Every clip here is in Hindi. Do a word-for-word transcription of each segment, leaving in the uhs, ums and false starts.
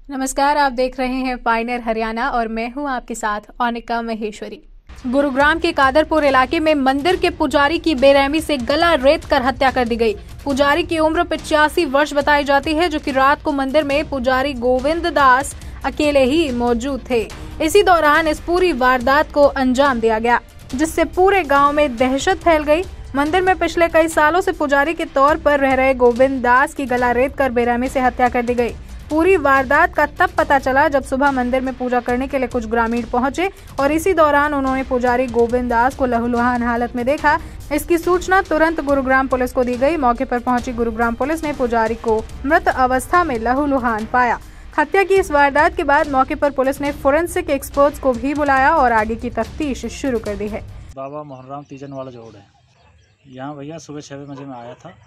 नमस्कार, आप देख रहे हैं पायनियर हरियाणा और मैं हूं आपके साथ अनिका महेश्वरी। गुरुग्राम के कादरपुर इलाके में मंदिर के पुजारी की बेरहमी से गला रेत कर हत्या कर दी गई। पुजारी की उम्र पचासी वर्ष बताई जाती है, जो कि रात को मंदिर में पुजारी गोविंद दास अकेले ही मौजूद थे। इसी दौरान इस पूरी वारदात को अंजाम दिया गया, जिससे पूरे गाँव में दहशत फैल गयी। मंदिर में पिछले कई सालों से पुजारी के तौर पर रह रहे गोविंद दास की गला रेत कर बेरहमी से हत्या कर दी गई। पूरी वारदात का तब पता चला जब सुबह मंदिर में पूजा करने के लिए कुछ ग्रामीण पहुंचे और इसी दौरान उन्होंने पुजारी गोविंद दास को लहूलुहान हालत में देखा। इसकी सूचना तुरंत गुरुग्राम पुलिस को दी गई। मौके पर पहुंची गुरुग्राम पुलिस ने पुजारी को मृत अवस्था में लहूलुहान पाया। हत्या की इस वारदात के बाद मौके पर पुलिस ने फोरेंसिक एक्सपर्ट्स को भी बुलाया और आगे की तफ्तीश शुरू कर दी है। बाबा मोहनराम तीजन वाला जोड़ है यहाँ भैया। सुबह छः बजे में आया था।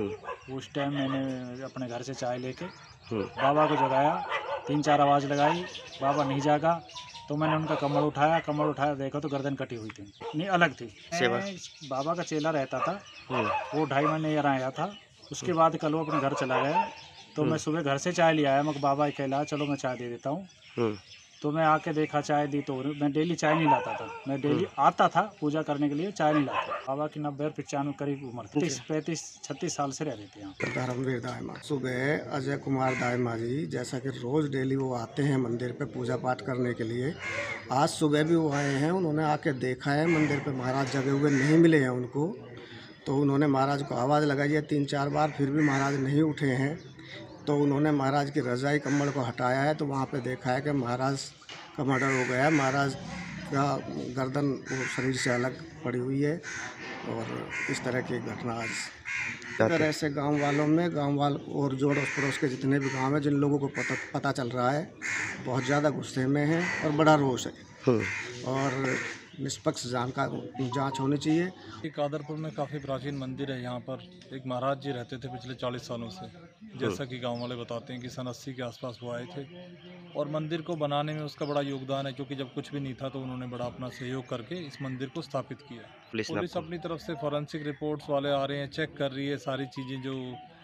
उस टाइम मैंने अपने घर से चाय लेके बाबा को जगाया, तीन चार आवाज़ लगाई, बाबा नहीं जागा तो मैंने उनका कमर उठाया। कमर उठाया देखा तो गर्दन कटी हुई थी, नहीं अलग थी। बाबा का चेला रहता था, वो ढाई महीने यहाँ आया था। उसके बाद कल वो अपने घर चला गया। तो मैं सुबह घर से चाय ले आया। मैं बाबा कहला चलो मैं चाय दे देता हूँ। तो मैं आके देखा चाय दी तो मैं डेली चाय नहीं लाता था। मैं डेली आता था पूजा करने के लिए, चाय नहीं लाता। बाबा की नब्बे पचानवे करीब उम्र थी। तीस पैंतीस छत्तीस साल से रह रहे थे यहाँ। धर्मवीर दायमा सुबह अजय कुमार दायमा जी जैसा कि रोज़ डेली वो आते हैं मंदिर पे पूजा पाठ करने के लिए। आज सुबह भी वो आए हैं। उन्होंने आके देखा है मंदिर पे महाराज जगे हुए नहीं मिले हैं उनको। तो उन्होंने महाराज को आवाज़ लगाई है तीन चार बार, फिर भी महाराज नहीं उठे हैं। तो उन्होंने महाराज की रजाई कम्बल को हटाया है तो वहाँ पे देखा है कि महाराज का मर्डर हो गया है। महाराज का गर्दन वो शरीर से अलग पड़ी हुई है और इस तरह की घटना आज इधर ऐसे गांव वालों में गांव वाल और जोड़ पड़ोस के जितने भी गांव हैं जिन लोगों को पता पता चल रहा है बहुत ज़्यादा गुस्से में हैं और बड़ा रोष है और निष्पक्ष जांच होनी चाहिए। कादरपुर में काफ़ी प्राचीन मंदिर है। यहाँ पर एक महाराज जी रहते थे पिछले चालीस सालों से, जैसा कि गांव वाले बताते हैं कि सन अस्सी के आसपास वो आए थे और मंदिर को बनाने में उसका बड़ा योगदान है, क्योंकि जब कुछ भी नहीं था तो उन्होंने बड़ा अपना सहयोग करके इस मंदिर को स्थापित किया। पुलिस अपनी तरफ से फॉरेंसिक रिपोर्ट्स वाले आ रहे हैं, चेक कर रही है सारी चीज़ें जो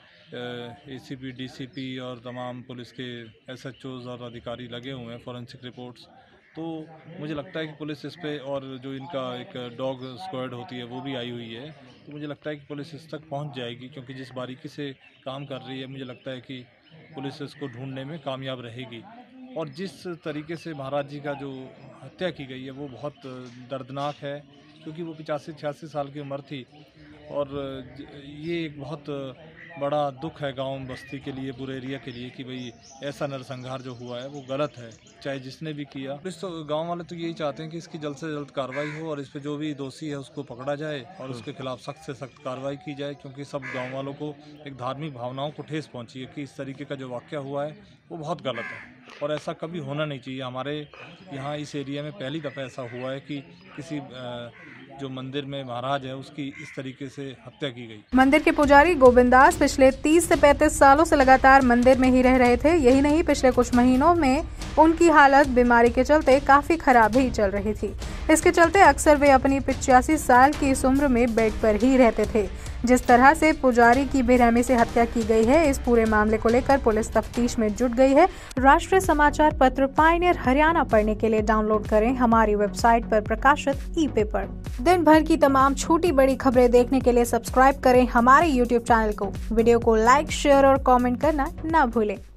एसीपी, डीसीपी और तमाम पुलिस के एसएचओज और अधिकारी लगे हुए हैं फॉरेंसिक रिपोर्ट्स। तो मुझे लगता है कि पुलिस इस पे और जो इनका एक डॉग स्क्वाड होती है वो भी आई हुई है। तो मुझे लगता है कि पुलिस इस तक पहुंच जाएगी, क्योंकि जिस बारीकी से काम कर रही है मुझे लगता है कि पुलिस इसको ढूंढने में कामयाब रहेगी। और जिस तरीके से महाराज जी का जो हत्या की गई है वो बहुत दर्दनाक है, क्योंकि वो पचासी छियासी साल की उम्र थी और ये एक बहुत बड़ा दुख है गांव बस्ती के लिए, पूरे एरिया के लिए, कि भाई ऐसा नरसंहार जो हुआ है वो गलत है, चाहे जिसने भी किया। पुलिस तो गांव वाले तो यही चाहते हैं कि इसकी जल्द से जल्द कार्रवाई हो और इस पे जो भी दोषी है उसको पकड़ा जाए और उसके खिलाफ सख्त से सख्त कार्रवाई की जाए, क्योंकि सब गाँव वालों को एक धार्मिक भावनाओं को ठेस पहुँची है कि इस तरीके का जो वाक़या हुआ है वो बहुत गलत है और ऐसा कभी होना नहीं चाहिए। हमारे यहाँ इस एरिया में पहली दफ़ा ऐसा हुआ है कि किसी जो मंदिर में महाराज है उसकी इस तरीके से हत्या की गई। मंदिर के पुजारी गोविंद दास पिछले तीस से पैंतीस सालों से लगातार मंदिर में ही रह रहे थे। यही नहीं, पिछले कुछ महीनों में उनकी हालत बीमारी के चलते काफी खराब ही चल रही थी। इसके चलते अक्सर वे अपनी पचासी साल की इस उम्र में बेड पर ही रहते थे। जिस तरह से पुजारी की बेरहमी से हत्या की गई है, इस पूरे मामले को लेकर पुलिस तफ्तीश में जुट गई है। राष्ट्रीय समाचार पत्र पायनियर हरियाणा पढ़ने के लिए डाउनलोड करें हमारी वेबसाइट पर प्रकाशित ई पेपर। दिन भर की तमाम छोटी बड़ी खबरें देखने के लिए सब्सक्राइब करें हमारे यूट्यूब चैनल को। वीडियो को लाइक, शेयर और कमेंट करना न भूलें।